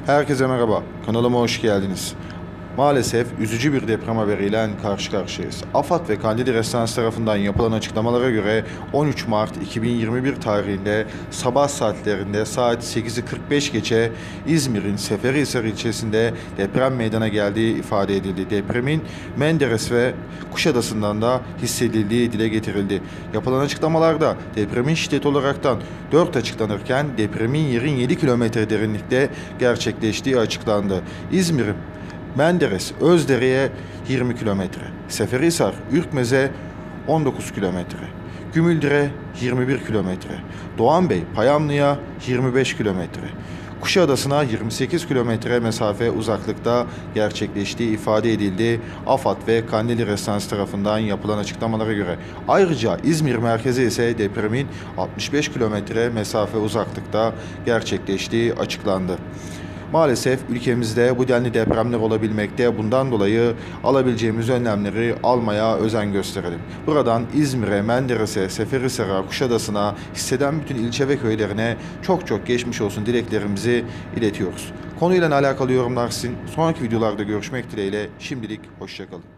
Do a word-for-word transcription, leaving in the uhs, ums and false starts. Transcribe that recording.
Herkese merhaba, kanalıma hoş geldiniz. Maalesef üzücü bir deprem haberiyle karşı karşıyayız. AFAD ve Kandilli Restansı tarafından yapılan açıklamalara göre on üç Mart iki bin yirmi bir tarihinde sabah saatlerinde saat sekizi kırk beş geçe İzmir'in Seferihisar ilçesinde deprem meydana geldiği ifade edildi. Depremin Menderes ve Kuşadası'ndan da hissedildiği dile getirildi. Yapılan açıklamalarda depremin şiddeti olaraktan dört açıklanırken depremin yerin yedi kilometre derinlikte gerçekleştiği açıklandı. İzmir'in Menderes Özdere'ye yirmi kilometre, Seferihisar Ürkmez'e on dokuz kilometre, Gümüldire yirmi bir kilometre, Doğanbey Payamlı'ya yirmi beş kilometre, Kuşadası'na yirmi sekiz kilometre mesafe uzaklıkta gerçekleştiği ifade edildi AFAD ve Kandilli Restansı tarafından yapılan açıklamalara göre. Ayrıca İzmir merkezi ise depremin altmış beş kilometre mesafe uzaklıkta gerçekleştiği açıklandı. Maalesef ülkemizde bu denli depremler olabilmekte. Bundan dolayı alabileceğimiz önlemleri almaya özen gösterelim. Buradan İzmir'e, Menderes'e, Seferihisar'a, Kuşadası'na, hisseden bütün ilçe ve köylerine çok çok geçmiş olsun dileklerimizi iletiyoruz. Konuyla alakalı yorumlar sizin. Sonraki videolarda görüşmek dileğiyle. Şimdilik hoşça kalın.